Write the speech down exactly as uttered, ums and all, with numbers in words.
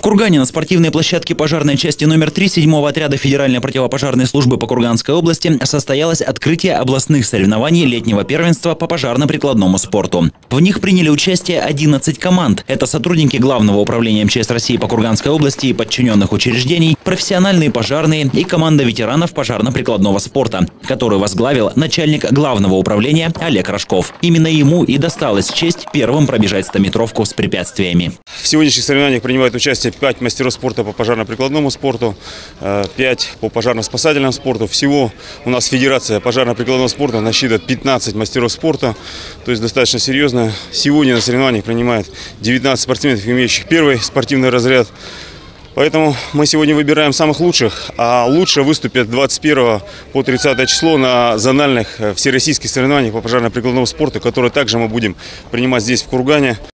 Кургане на спортивной площадке пожарной части номер три седьмого отряда Федеральной противопожарной службы по Курганской области состоялось открытие областных соревнований летнего первенства по пожарно-прикладному спорту. В них приняли участие одиннадцать команд. Это сотрудники Главного управления МЧС России по Курганской области и подчиненных учреждений, профессиональные пожарные и команда ветеранов пожарно-прикладного спорта, которую возглавил начальник Главного управления Олег Рожков. Именно ему и досталась честь первым пробежать стометровку с препятствиями. В сегодняшних соревнованиях принимают участие пять мастеров спорта по пожарно-прикладному спорту, пять по пожарно-спасательному спорту. Всего у нас Федерация пожарно-прикладного спорта насчитывает пятнадцать мастеров спорта, то есть достаточно серьезно. Сегодня на соревнованиях принимает девятнадцать спортсменов, имеющих первый спортивный разряд. Поэтому мы сегодня выбираем самых лучших, а лучше выступят двадцать первого по тридцатое число на зональных всероссийских соревнованиях по пожарно-прикладному спорту, которые также мы будем принимать здесь, в Кургане.